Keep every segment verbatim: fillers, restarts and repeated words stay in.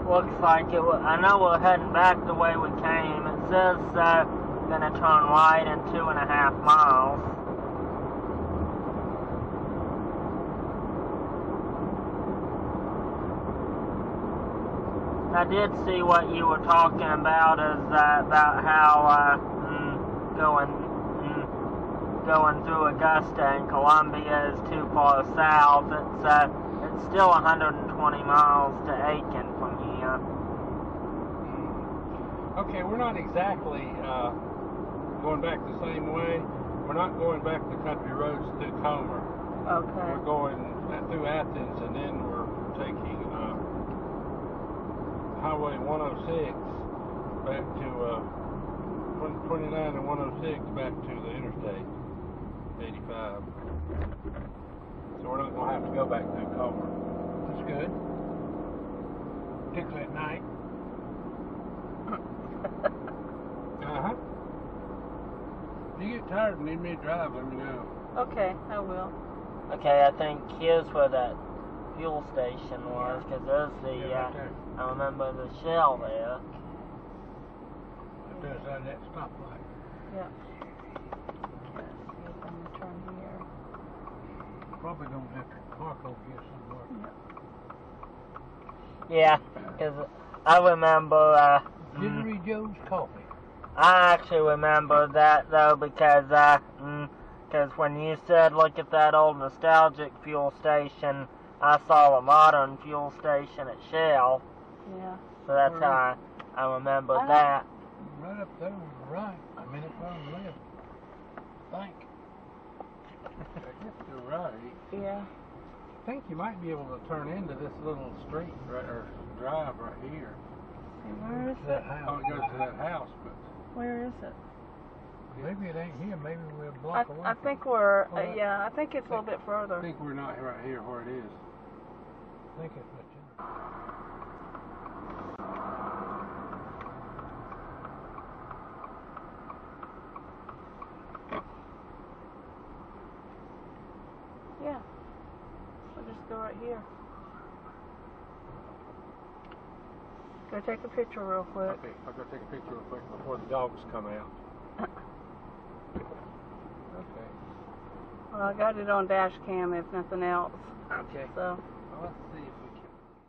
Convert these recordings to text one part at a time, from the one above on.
looks like it. I know we're heading back the way we came. It says uh, gonna turn right in two and a half miles. I did see what you were talking about, is uh, about how uh, mm, going mm, going through Augusta and Columbia is too far south. It's uh, it's still one hundred twenty miles to Aiken from here. Okay, we're not exactly uh, going back the same way. We're not going back the country roads through Comer. Okay. We're going through Athens, and then we're taking uh, Highway one oh six back to uh, twenty-nine and one oh six back to the Interstate eighty-five. So we're not going to have to go back through Comer. That's good. Particularly at night. Uh-huh. If you get tired and need me to drive, let me know. Okay, I will. Okay, I think here's where that fuel station was, because there's the, Yeah, right uh, there. I remember the Shell there. Right there beside that stoplight. Yeah. Let's see if I'm going to turn here. Probably don't have to park over here somewhere. Yeah, because I remember, uh, Jittery Joe's Coffee. I actually remember that, though, because, uh, because when you said look at that old nostalgic fuel station, I saw a modern fuel station at Shell. Yeah. So that's Where how I, I remember I that. Right up there on the right. A minute on the left. I think. I guess you're right. Yeah. I think you might be able to turn into this little street right, or drive right here. See, where is That it? house. Oh, it goes to that house, but Where is it? Maybe it ain't here. Maybe we're a I, block away. I think we're, uh, Well, yeah, I think it's a little bit I further. think we're not right here where it is. I think it's much in. Yeah. We'll just go right here. Go take a picture real quick. Okay, I'll go take a picture real quick before the dogs come out. Okay. Well, I got it on dash cam if nothing else. Okay. So. Well, let's see if we can.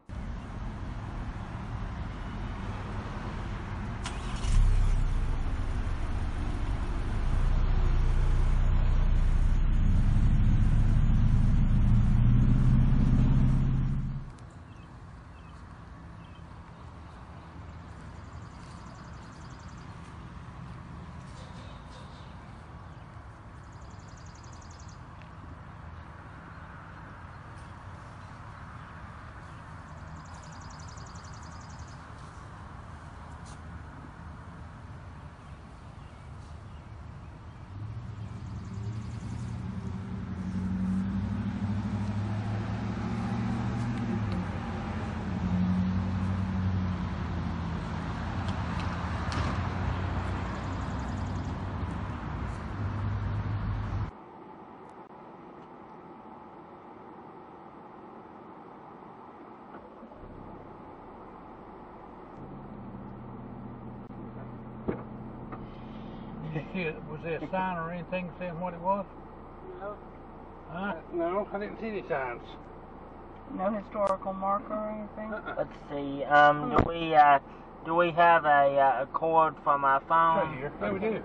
Was there a sign or anything saying what it was? No. Huh? No, I didn't see any signs. No historical marker or anything? Uh-uh. Let's see, um, do we, uh, do we have a, uh, a cord from our phone? Right here. Yeah, we do.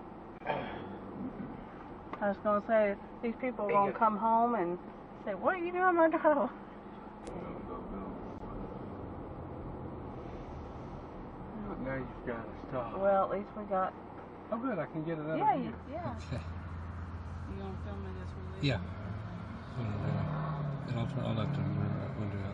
I was going to say, these people are going to come home and say, what are you doing, my dog? Go, go, go. Now you've got to stop. Well, at least we got... Oh, good, I can get it out Yeah, of you, here. yeah. Okay. You going to film me this release? Yeah. And I'll turn. I'll have to window out.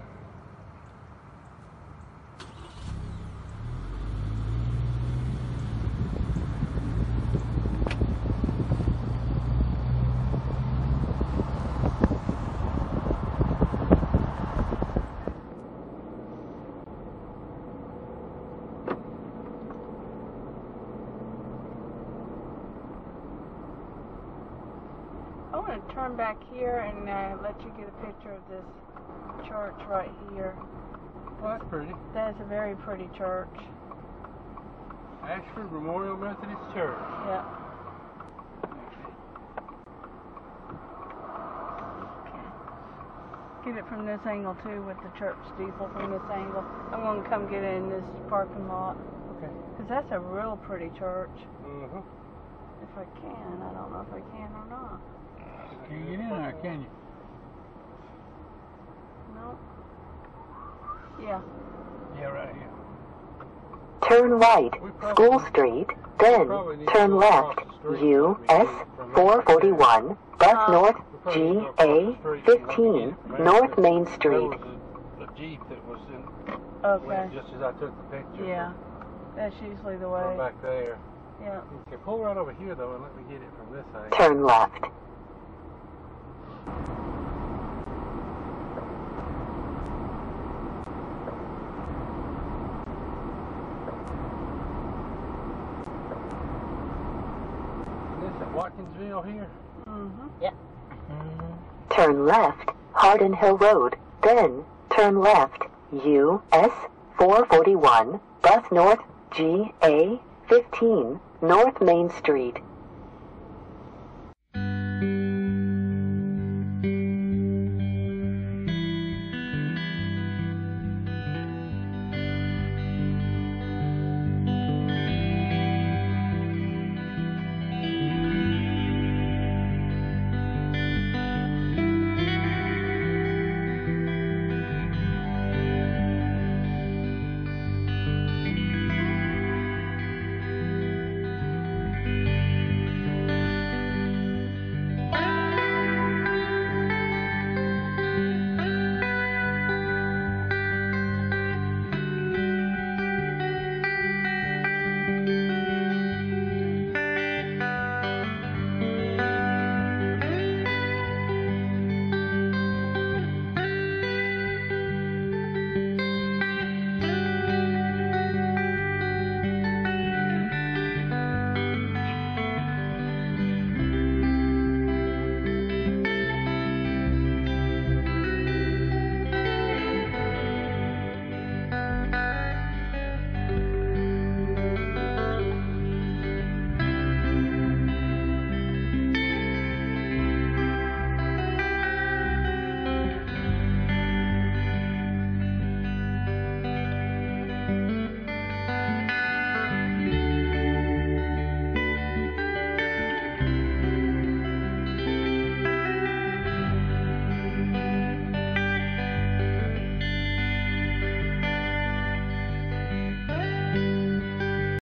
I want to turn back here and uh, let you get a picture of this church right here. Well, that's pretty. That is a very pretty church. Ashford Memorial Methodist Church. Yeah. Get it from this angle too, with the church steeple from this angle. I'm going to come get it in this parking lot. Okay. Because that's a real pretty church. Mm-hmm. If I can, I don't know if I can or not. Can you get in there, can you? No. Yeah. Yeah, right here. Turn right, School Street, then turn left, U S four forty-one, bus north, G A fifteen, North Main Street. There was a, a Jeep that was in, Okay. went just as I took the picture. Yeah. That's usually the From way. back there. Yeah. Okay, pull right over here though and let me get it from this side. Turn left. Is this at Watkinsville here? Mm-hmm. Yeah. Turn left, Hardin Hill Road, then turn left, U S four forty-one, bus north, G A fifteen, North Main Street.